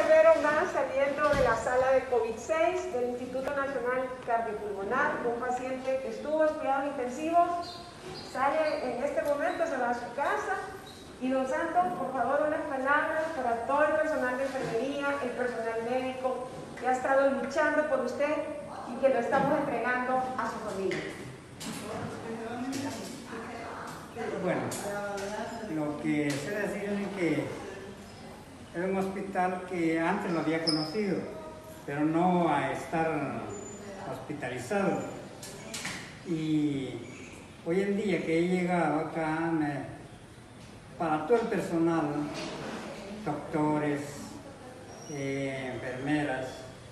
febrero más, saliendo de la sala de COVID-6 del Instituto Nacional Cardiopulmonar, un paciente que estuvo en cuidado intensivo, sale en este momento, se va a su casa. Y don Santos, por favor, unas palabras para todo el personal de enfermería, el personal médico que ha estado luchando por usted y que lo estamos entregando a su familia. Bueno, lo que sé decir es que era un hospital que antes lo había conocido, pero no a estar hospitalizado. Y hoy en día que he llegado acá, para todo el personal, doctores, enfermeras,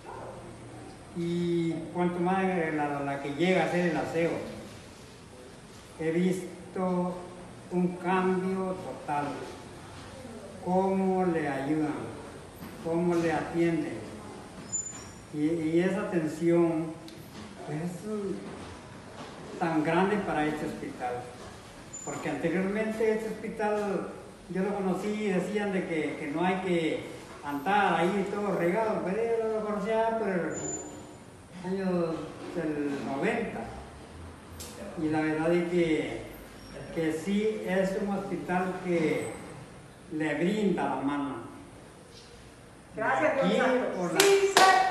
y cuanto más la que llega a hacer el aseo, he visto un cambio total. Cómo le ayudan, cómo le atienden. Y esa atención pues, es tan grande para este hospital. Porque anteriormente este hospital yo lo conocí y decían de que no hay que andar ahí todo regado, pero yo lo conocía por el año del 90. Y la verdad es que sí es un hospital que le brinda la mano. Gracias, don Santos. Sí,